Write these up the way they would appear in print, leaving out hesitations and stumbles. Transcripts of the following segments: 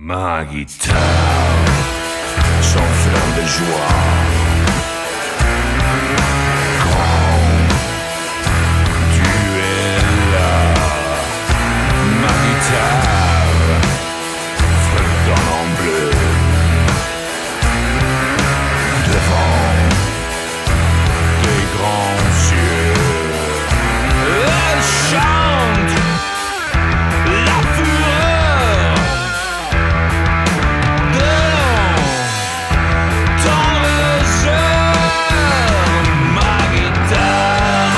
Ma guitare s'enflamme de joie. Quand tu es là, ma guitare fredonne en bleu. Devant tes grands yeux, elle chante la fureur de tendres heures, ma guitare.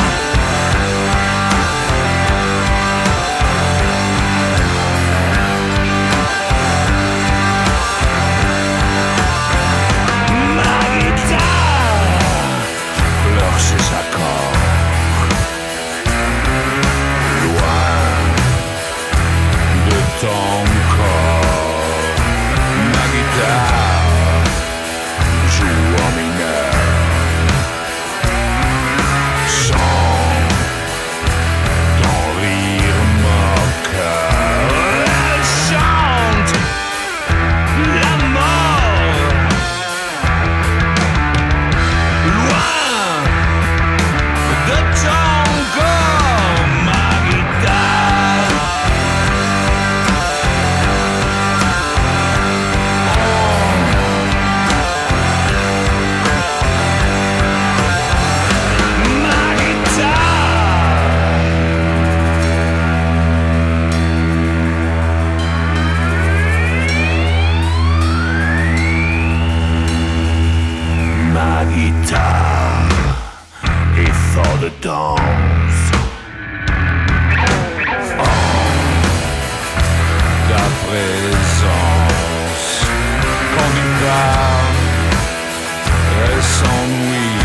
Ma guitare pleure ses accords, loin de ton corps. Ma guitare joue en mineur, sans ton rire moqueur. Elle chante la mort, loin de ton corps, ma guitare. Ma guitare. Ma guitare est fort de danse. Ta présence, quand il parle, elle s'ennuie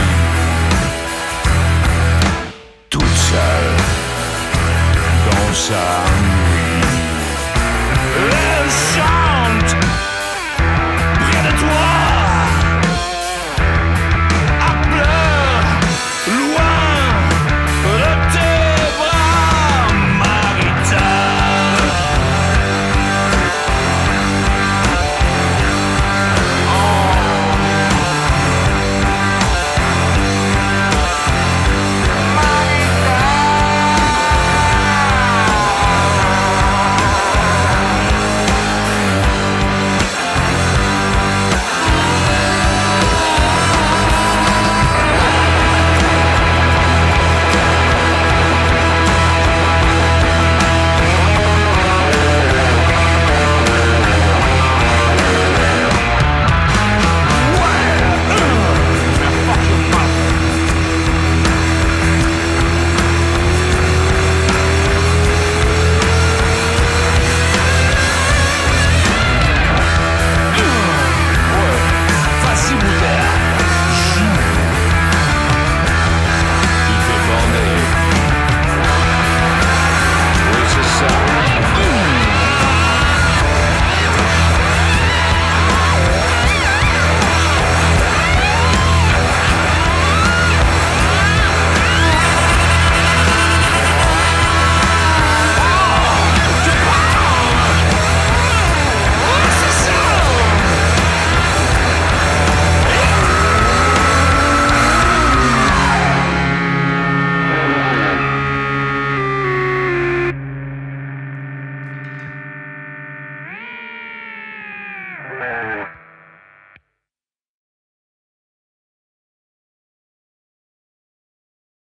toute seule dans sa nuit. Elle chante près de toi, à pleurs, loin de tes bras, ma guitare. Vas-y, Wilde, joue. Il fait bander. Oui, c'est ça.